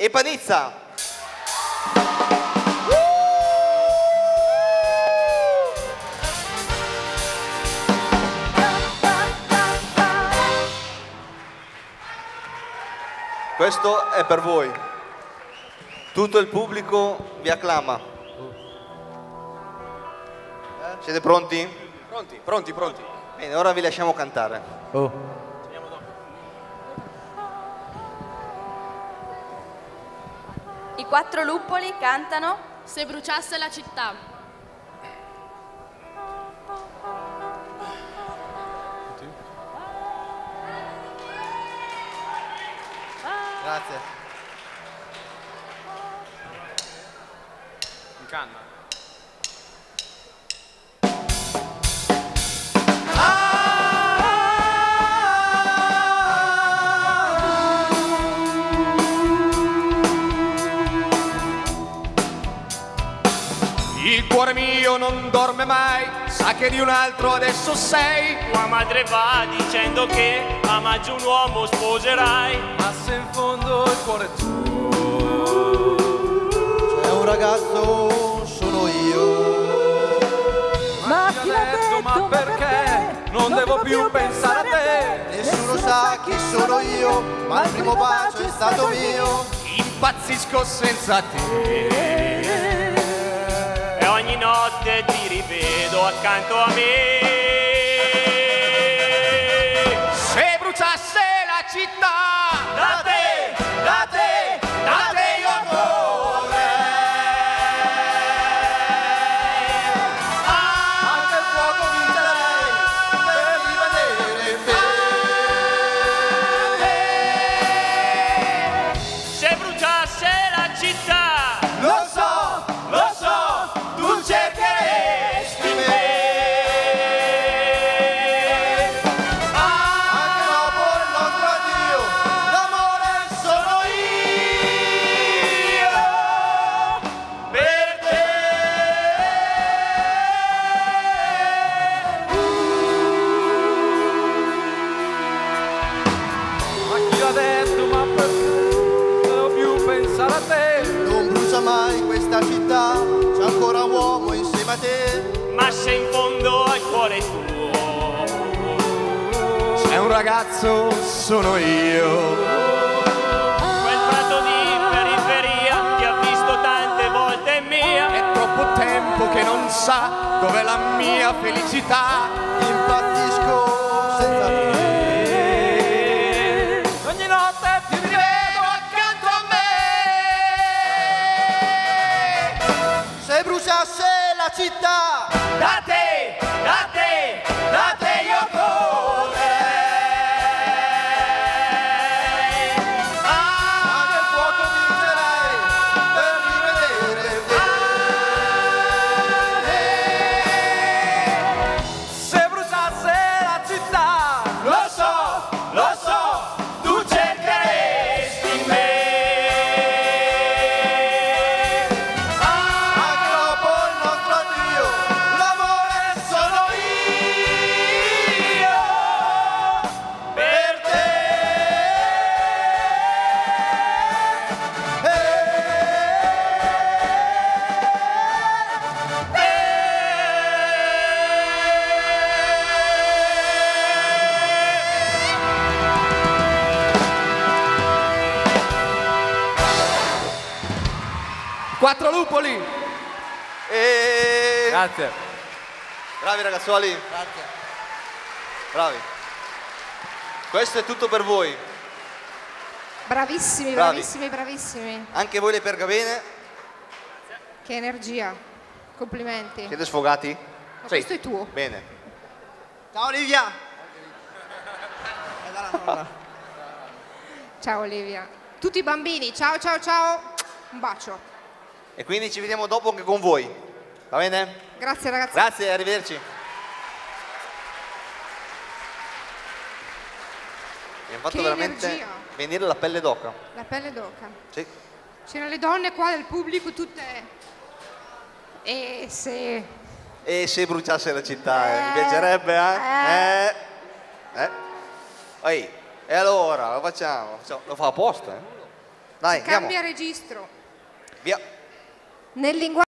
e Panizza. Questo è per voi. Tutto il pubblico vi acclama. Siete pronti? Pronti, pronti, pronti. Bene, ora vi lasciamo cantare. I quattro luppoli cantano Se bruciasse la città. Grazie. In canna. Il cuore mio non dorme mai, sa che di un altro adesso sei. Tua madre va dicendo che a maggio un uomo sposerai. Ma se in fondo il cuore tuo C'è un ragazzo, sono io. ma chi l'ha detto, ma perché non devo più pensare a te? Nessuno sa chi sono io, ma il primo bacio è stato mio. Impazzisco senza te. E ogni notte ti rivedo accanto a me. Se bruciasse la città, Da te, da te, da te io correrei. Anche il fuoco vincerei per rivedere te. Se bruciasse la città, Lo so, tu cercheresti me. anche dopo il nostro addio, l'amore sono io Per te. ma chi l'ha detto, ma perché non devo più pensare a te? Non brucia mai questa città, c'è ancora un uomo insieme a te. Ma se in fondo al cuore tuo C'è un ragazzo, sono io. quel prato di periferia ti ha visto tante volte mia. È troppo tempo che non sa dov'è la mia felicità. Impazzisco senza te. Ogni notte ti rivedo accanto a me. Se bruciasse la città, Da te, da te, da te io correrei. anche il fuoco vincerei per rivedere te. Se bruciasse la città, Lo so, tu cercheresti me. Anche dopo il nostro addio, l'amore sono io Per te. quattro lupoli. E... Grazie. Bravi ragazzuoli. Grazie. Bravi. Questo è tutto per voi. Bravissimi, Bravi. bravissimi, bravissimi. Anche voi le pergabene. Che energia. Complimenti. Siete sfogati? Ma questo è tuo. Bene. Ciao Olivia. Ciao Olivia. Tutti i bambini, ciao ciao ciao. Un bacio. E quindi ci vediamo dopo anche con voi. Va bene? Grazie ragazzi. Grazie, arrivederci. Mi hanno fatto Che veramente energia. venire la pelle d'oca. La pelle d'oca. Sì. C'erano le donne qua del pubblico tutte. E se. E se bruciasse la città, mi piacerebbe, eh? Ehi, e allora, lo facciamo? Lo fa apposta, eh? Dai, andiamo. Cambia registro. Via. Nel linguaggio